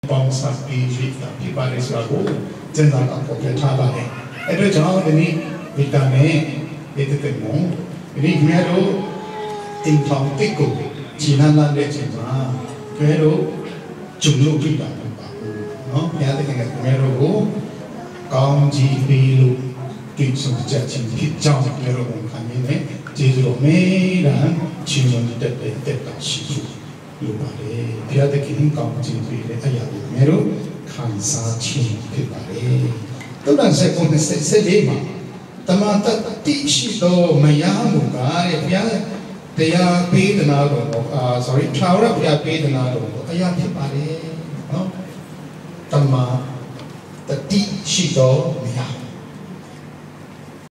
ပေါင်းစားပြီးရှိတာဖြစ်ပါလေဆိုတာကိုကျင့်စာကပေါ်ပြထားပါတယ်အဲ့တော့ကျွန်တော်ဒီနေ့ဗီတာမင်ဒီတဲ့မောဒီမြတ်တို့အင်ထောင်တိတ်ကိုဂျီနာလာတဲ့ချိန်မှာကျဲတို့ဂျုံလို့ပြတာပါနော်ဘုရားသခင်ကကျဲတို့ကိုကောင်းကြီးပေးလို့ကိစ္စချက်ချင်းဖြစ်ကြောင်းကျဲတို့ကိုခံနေတယ်ကျေးဇူးတော်မေးတာချီးမွမ်းတတ်တဲ့တာရှိလို့ပါလေဘုရားသခင်ကောင်းကြီးပေးတဲ့အရာကိုကျဲတို့ခံစားခြင်းဖြစ်ပါလေတုတ်တန်ဆက်ကုန်ဆက်လေးမှာတမန်တတိရှိတော်မယားမူကားတဲ့ဘုရားတရားပေးသနာတော်sorry ထာဝရဘုရားပေးသနာတော်အရာဖြစ်ပါလေနော်တမန်တတိရှိတော်မယား